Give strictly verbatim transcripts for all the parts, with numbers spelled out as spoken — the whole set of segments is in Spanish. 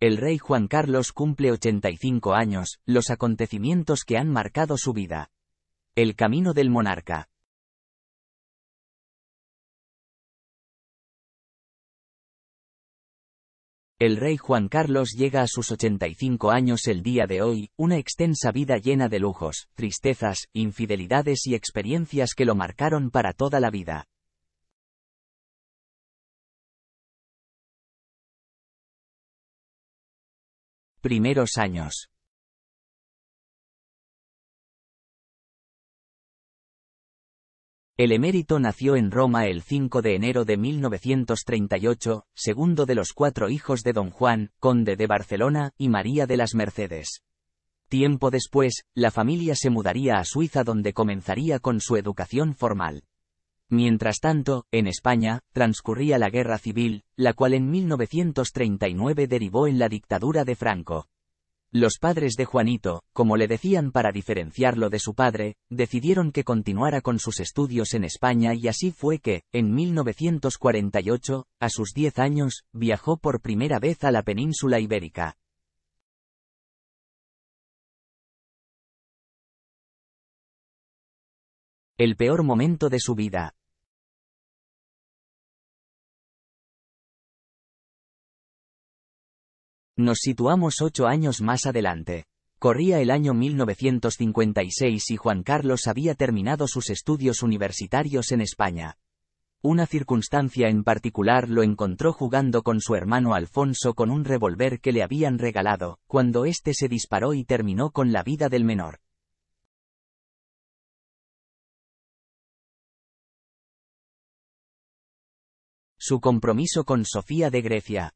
El rey Juan Carlos cumple ochenta y cinco años, los acontecimientos que han marcado su vida. El camino del monarca. El rey Juan Carlos llega a sus ochenta y cinco años el día de hoy, una extensa vida llena de lujos, tristezas, infidelidades y experiencias que lo marcaron para toda la vida. Primeros años. El emérito nació en Roma el cinco de enero de mil novecientos treinta y ocho, segundo de los cuatro hijos de don Juan, conde de Barcelona, y María de las Mercedes. Tiempo después, la familia se mudaría a Suiza donde comenzaría con su educación formal. Mientras tanto, en España, transcurría la Guerra Civil, la cual en mil novecientos treinta y nueve derivó en la dictadura de Franco. Los padres de Juanito, como le decían para diferenciarlo de su padre, decidieron que continuara con sus estudios en España y así fue que, en mil novecientos cuarenta y ocho, a sus diez años, viajó por primera vez a la península ibérica. El peor momento de su vida. Nos situamos ocho años más adelante. Corría el año mil novecientos cincuenta y seis y Juan Carlos había terminado sus estudios universitarios en España. Una circunstancia en particular lo encontró jugando con su hermano Alfonso con un revólver que le habían regalado, cuando éste se disparó y terminó con la vida del menor. Su compromiso con Sofía de Grecia.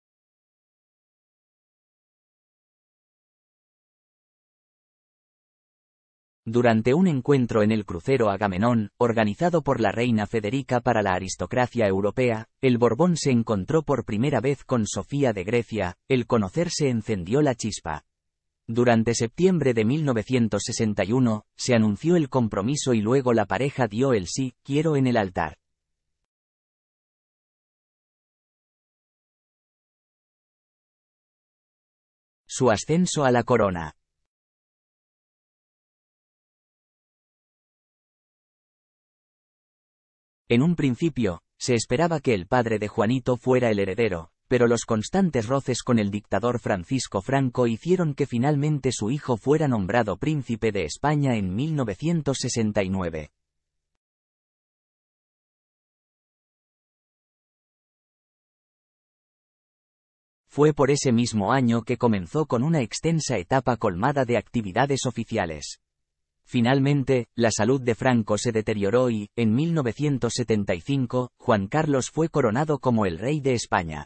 Durante un encuentro en el crucero Agamenón, organizado por la reina Federica para la aristocracia europea, el Borbón se encontró por primera vez con Sofía de Grecia, el conocerse encendió la chispa. Durante septiembre de mil novecientos sesenta y uno, se anunció el compromiso y luego la pareja dio el sí, quiero en el altar. Su ascenso a la corona. En un principio, se esperaba que el padre de Juanito fuera el heredero, pero los constantes roces con el dictador Francisco Franco hicieron que finalmente su hijo fuera nombrado príncipe de España en mil novecientos sesenta y nueve. Fue por ese mismo año que comenzó con una extensa etapa colmada de actividades oficiales. Finalmente, la salud de Franco se deterioró y, en mil novecientos setenta y cinco, Juan Carlos fue coronado como el rey de España.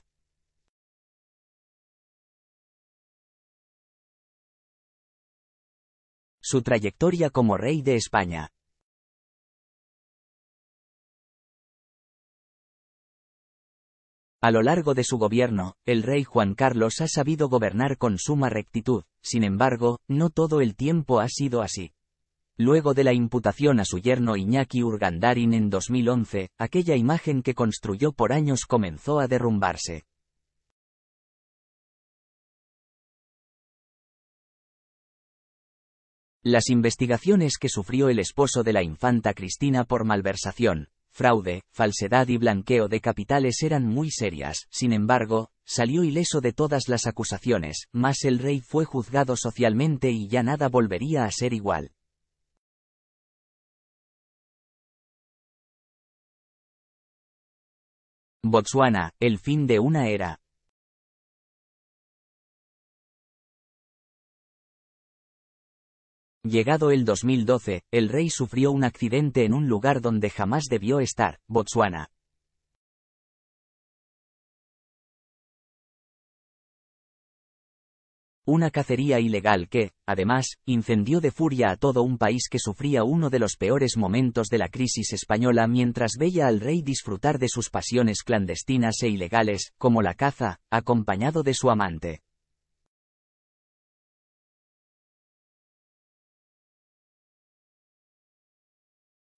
Su trayectoria como rey de España. A lo largo de su gobierno, el rey Juan Carlos ha sabido gobernar con suma rectitud, sin embargo, no todo el tiempo ha sido así. Luego de la imputación a su yerno Iñaki Urgandarin en dos mil once, aquella imagen que construyó por años comenzó a derrumbarse. Las investigaciones que sufrió el esposo de la infanta Cristina por malversación, fraude, falsedad y blanqueo de capitales eran muy serias, sin embargo, salió ileso de todas las acusaciones, mas el rey fue juzgado socialmente y ya nada volvería a ser igual. Botsuana, el fin de una era. Llegado el dos mil doce, el rey sufrió un accidente en un lugar donde jamás debió estar, Botsuana. Una cacería ilegal que, además, incendió de furia a todo un país que sufría uno de los peores momentos de la crisis española mientras veía al rey disfrutar de sus pasiones clandestinas e ilegales, como la caza, acompañado de su amante.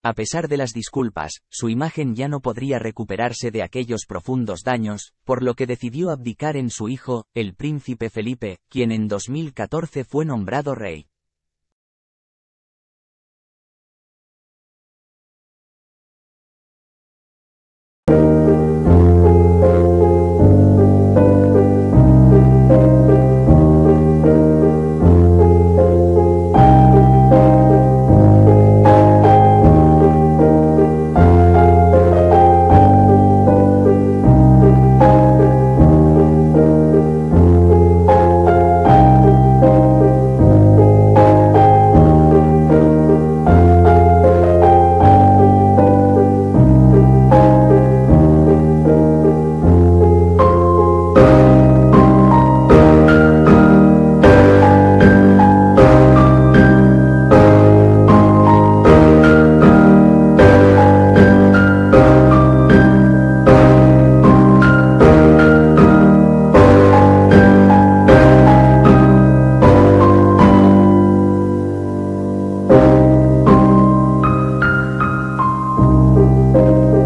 A pesar de las disculpas, su imagen ya no podría recuperarse de aquellos profundos daños, por lo que decidió abdicar en su hijo, el príncipe Felipe, quien en dos mil catorce fue nombrado rey. Thank you.